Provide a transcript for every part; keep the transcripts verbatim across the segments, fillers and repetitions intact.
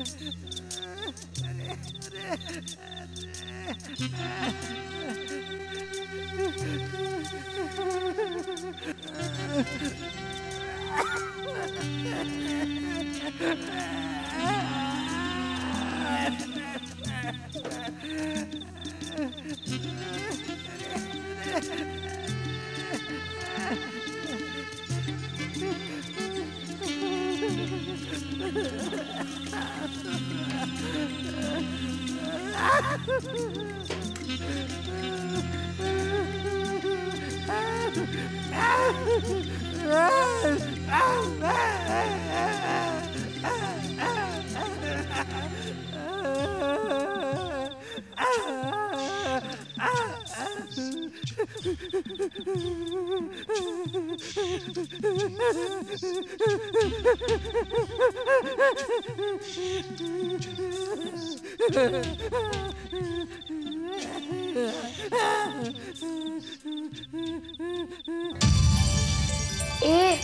ए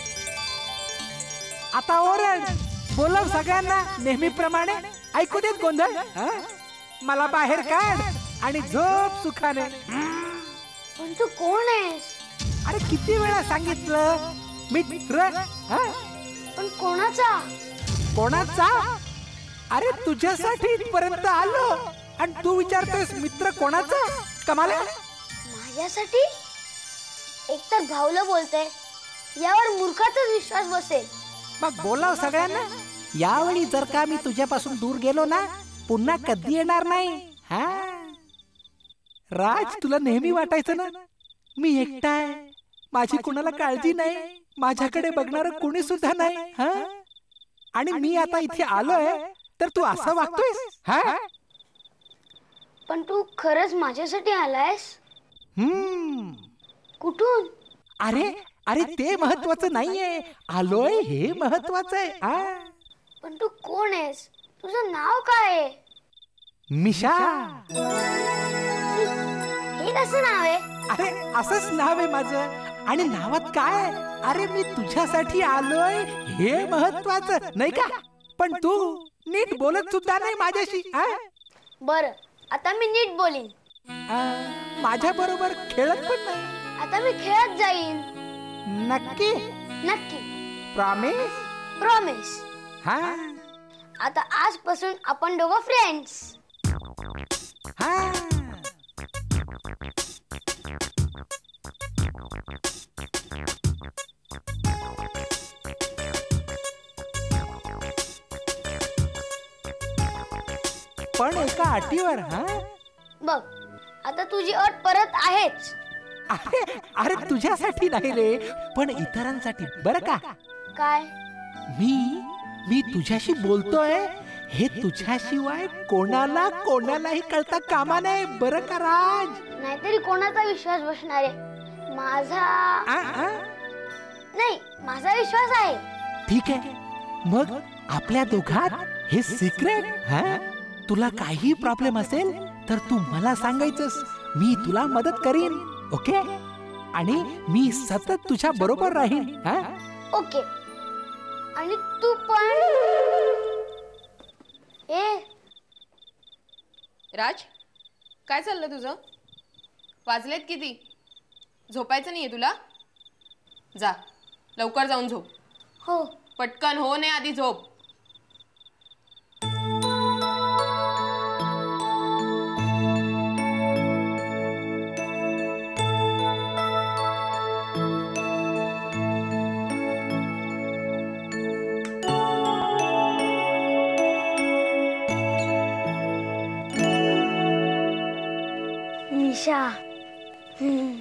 आता ओरड, बोलव सगळ्यांना नेहमीप्रमाणे. ऐकू देत गोंधळ. मला बाहेर काढ आणि झोप सुखाने. पण तू कोण आहेस? अरे किती वेळा सांगितलं मित्र. पण कोणाचा? कोणाचा? अरे तुझ्यासाठी इथपर्यंत आलो आणि तू विचारतोयस मित्र कोणाचा? कमाल आहे. माझ्यासाठी? एकतर भाऊला बोलते, यावर मूर्खाचाच विश्वास बसेल. मग बोलाव सगळ्यांना. यावेळी जर का मी तुझ्यापासून दूर गेलो ना, पुन्हा कधी येणार नाही. हा राज, तुला नेहमी वाटायचं ना मी एकटा आहे, माझी कुणाला काळजी नाही, माझ्याकडे बघणार कोणी सुद्धा नाही. हा आणि मी आता इथे आलोय तर तू असं वागतोयस. हा पण तू खरंच माझ्यासाठी आलायस? हम्म. कुठून? अरे अरे ते महत्वाचं नाहीये, आलोय हे महत्वाचं आहे. पण तू कोण आहेस? तुझं नाव काय आहे? मिशा. हे कसं नाव आहे? अरे असंच नाव आहे माझं. आणि नावात काय? अरे मी तुझ्यासाठी आलोय हे महत्वाचं नाही का? पण तू नीट बोलत सुद्धा नाही माझ्याशी. बर, आता मी नीट बोलीन. माझ्या बरोबर खेळत पण नाही. आता मी खेळत जाईन. नक्की? नक्की. प्रॉमिस? प्रॉमिस. हा. आता आजपासून आपण दोघं फ्रेंड्स. हा. पण एका अटीवर. हा बघ, आता तुझी अट परत आहेच. अरे अरे तुझ्यासाठी नाही रे, पण इतरांसाठी. बरं का? काय? मी मी तुझ्याशी बोलतोय हे तुझ्याशिवाय कोणाला कोणालाही कळता कामा नये. बरं का राज? नाहीतरी कोणाचा विश्वास बसणार आहे? माझा आ, आ? नाही, माझा विश्वास आहे. ठीक आहे, मग आपल्या दोघात हे सिक्रेट. हा तुला काही प्रॉब्लेम असेल तर तू मला सांगायचंस, मी तुला मदत करीन. ओके? आणि मी सतत तुझ्या बरोबर राहीन. हा ओके. आणि तू पण. ए राज, काय चाललं तुझं? वाजलेत किती? झोपायचं नाहीये तुला? जा लवकर जाऊन झोप. हो. पटकन हो, ने आधी झोप. निशा. हम्म.